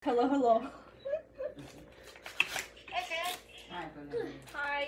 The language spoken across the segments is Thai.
Hello, hello. Hi.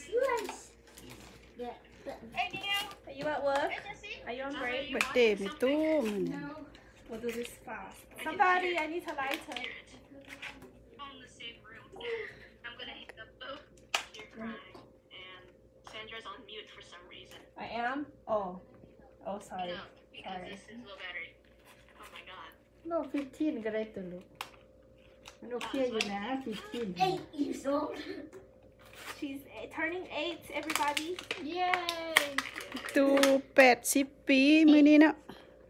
Are you at work? Are you on break? บัดเดย์ไม่ตู้มัน We'll do this fast. Somebody, I need a lighter. On the same room. I'm gonna hang up both. You're crying, and Sandra's on mute for some reason. I am? Oh. Oh, sorry. No, because this is low battery. Oh my god. โล15ก็ได้ตัวลูกมันโอเคอยู่นะ15 8 years old. She's turning 8, everybody. Yay! ตู้80 ปีมื้อนี้เนาะ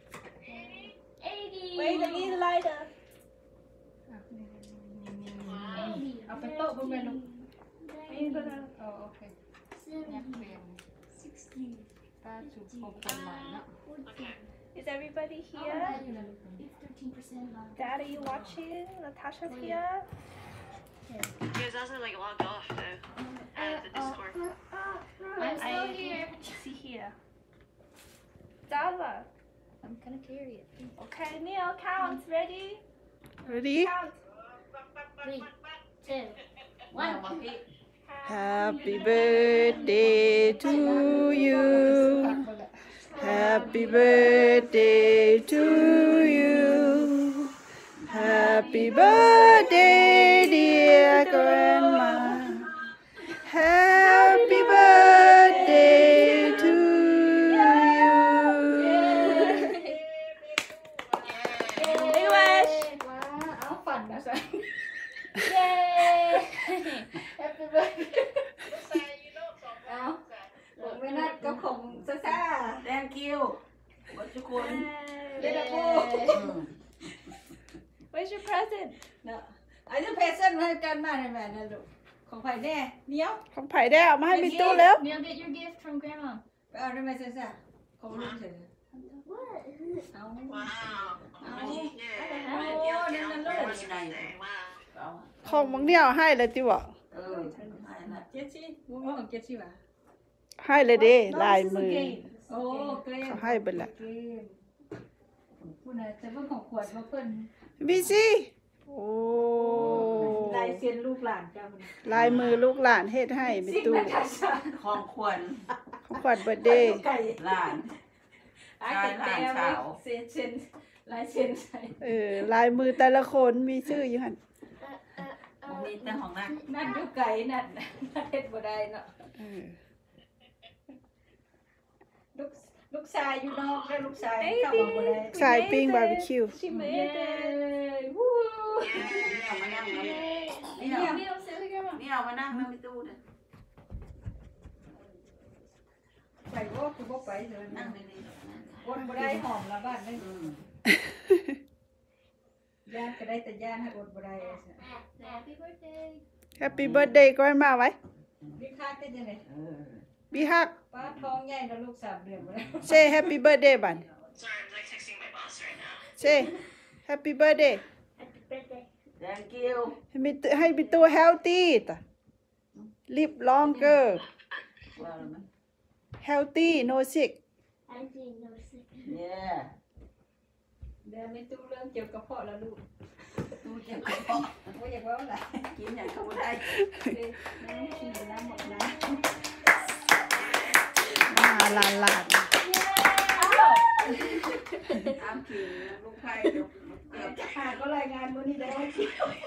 80. Wait, I need a lighter. เอาไปโต๊ะบ่แม่ลูก I need a lighter. อ๋อโอเคยักเรียน 16. ป้าสุขอบคนหลายเนาะ Okay. Is everybody here? It's 13% left. Dad, are you watching? Natasha's here. He was also like logged off though. Out of the Discord. I'm still I- here. See here. Dala. I'm gonna carry it. Okay, Neil, count. Ready? ready Count. 3, 2, 1. Happy birthday to you Happy birthday to you Happy birthday dear grandma Happy birthday to you English. ว้าเอาฝันนะสิเย้ Happy birthday เอาผมไม่นัดก็คงซ่า Thank you หมดทุกคนๆเล่นกู Where's your present? เนาะอันนี้เพรสเซนต์ให้กันมาในแม่นะลูกของไผ่แน่เนี้ยวของไผ่ได้เอามาให้มีตู้แล้ว Neil, get your gift from grandma ไปเอาได้ไหมซ่าๆของลูกเฉยเอา Wow. Oh. Yeah. Oh,นั่นเลย Wow. ของบางเนี่ยเอาให้เลยติวะเออให้ละเจ็ดสิมูมีของเจ็ดสิวะให้เลยเด้ลายมือโอ้เกรนเขาให้ไปละเกรนคุณน่ะจะเพิ่งของขวดมาเพิ่นบีซี่โอ้ลายเซ็นลูกหลานจ้ามันลายมือลูกหลานเฮ็ดให้มีซิกตู้นาตาชาของขวัญของขวัญเบิร์ดเดย์ไก่หลานไอ้แต่แต่เซ็นลายเซ็นใส่ลายมือแต่ละคนมีชื่ออยู่หั่นมีแต่ของนักนั่นอยู่ไก่นั่นเฮ็ดบ่ได้เนาะเออลูกชายอยู่นอกแล้วลูกชายเข้ามาบ่ได้สายปิ้งบาร์บีคิว She เย้ made it. วู้นี่เอามานั่งนะนี่ Neil, say it again. เอามานั่งนะมีตู้นะไปบ่คือบ่ไปเถอะนั่นั่งงในนี้คนบ่ได้หอมละบ้านเลยอืมย่านก็ได้แต่ย่านให้อดบ่ได้ Happy birthday. แฮปปี้เบิร์ดเดย์ก็ให้มาไว้มีค่าเป็นจังได๋เออบีฮักป้าท้องใหญ่แล้วลูก3เดือนบ่ได้เซแฮปปี้เบิร์ดเดย์บัน Sorry, I'm like texting my boss right now. เซแฮปปี้เบิร์ดเดย์ thank you ให้มีตัวเฮลตี้ตะลิฟลองเกอร์ว่าแล้วมั้ยเฮลตี้โนซิก yeah เดี๋ยวมีตู้เรื่องเกี่ยวกับพ่อแล้วลูกตู้เจ็บกระเพาะบ่อยากเว้าหลายกินอย่างเขาบ่ได้น้ำกินน้ำหมดนะลานอ้ามกินลูกไผ่เดี๋ยวเกือบก็รายงานมื้อนี้ได้ว่า